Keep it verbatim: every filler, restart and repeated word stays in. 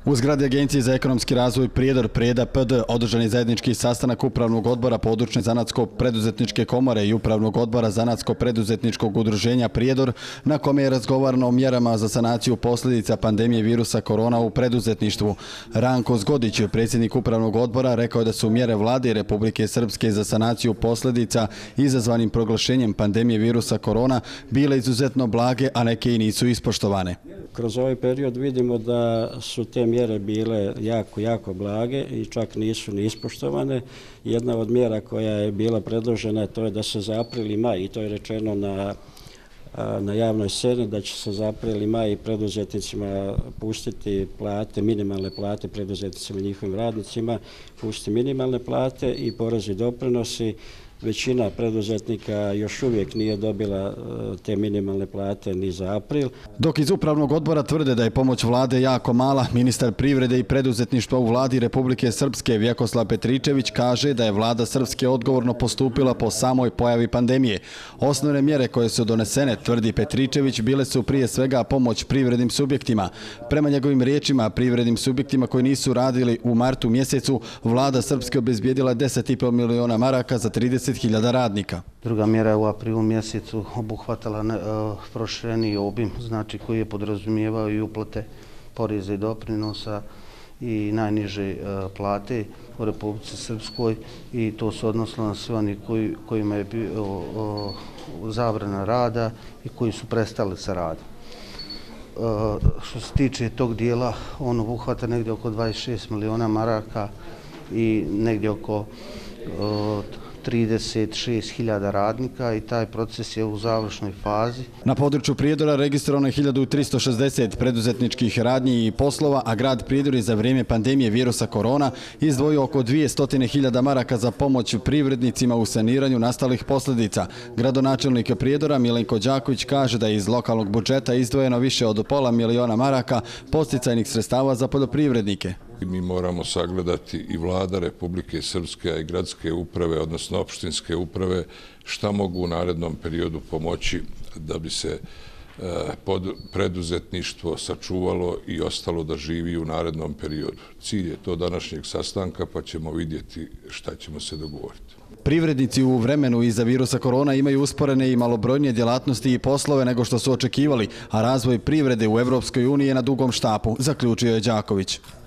U zgradi Agencije za ekonomski razvoj Prijedor Prijeda P D održan je zajednički sastanak Upravnog odbora područne zanatsko-preduzetničke komore i Upravnog odbora zanatsko-preduzetničkog udruženja Prijedor, na kome je razgovarano o mjerama za sanaciju posljedica pandemije virusa korona u preduzetništvu. Ranko Zgodić, predsjednik Upravnog odbora, rekao je da su mjere vlade Republike Srpske za sanaciju posljedica izazvanim proglašenjem pandemije virusa korona bile izuzetno blage, a neke i nisu ispoštovane. Kroz ovaj period vidimo da su te mjere bile jako, jako blage i čak nisu ni ispoštovane. Jedna od mjera koja je bila predložena to je da se za april i maj, i to je rečeno na, na javnoj sceni, da će se za april i maj preduzetnicima pustiti plate, minimalne plate preduzetnicima i njihovim radnicima, pustiti minimalne plate i porezi i doprinosi. Većina preduzetnika još uvijek nije dobila te minimalne plate ni za april. Dok iz Upravnog odbora tvrde da je pomoć vlade jako mala, ministar privrede i preduzetništva u vladi Republike Srpske Vjekoslav Petričević kaže da je vlada Srpske odgovorno postupila po samoj pojavi pandemije. Osnovne mjere koje su donesene, tvrdi Petričević, bile su prije svega pomoć privrednim subjektima. Prema njegovim riječima, privrednim subjektima koji nisu radili u martu mjesecu, vlada Srpske obezbijedila deset i pol miliona maraka za trideset hiljada radnika. Druga mjera je u aprilu mjesecu obuhvatala uh, prošireni obim, znači koji je podrazumijevao i uplate poreza i doprinosa i najniže uh, plate u Republici Srpskoj, i to se odnosilo na sve oni koji, kojima je bio uh, zabrana rada i koji su prestali sa radom. Uh, što se tiče tog dijela, on obuhvata negdje oko dvadeset šest miliona maraka i negdje oko uh, trideset šest hiljada radnika, i taj proces je u završnoj fazi. Na području Prijedora registrovano je hiljadu tristo šezdeset preduzetničkih radnji i poslova, a grad Prijedor je za vrijeme pandemije virusa korona izdvojio oko dvjesto hiljada maraka za pomoć privrednicima u saniranju nastalih posljedica. Gradonačelnik Prijedora Milenko Đaković kaže da je iz lokalnog budžeta izdvojeno više od pola miliona maraka podsticajnih sredstava za poljoprivrednike. Mi moramo sagledati, i vlada Republike Srpske, a i gradske uprave, odnosno opštinske uprave, šta mogu u narednom periodu pomoći da bi se preduzetništvo sačuvalo i ostalo da živi u narednom periodu. Cilj je to današnjeg sastanka, pa ćemo vidjeti šta ćemo se dogovoriti. Privrednici u vremenu iza virusa korona imaju usporene i malobrojnije djelatnosti i poslove nego što su očekivali, a razvoj privrede u Evropskoj uniji je na dugom štapu, zaključio je Đaković.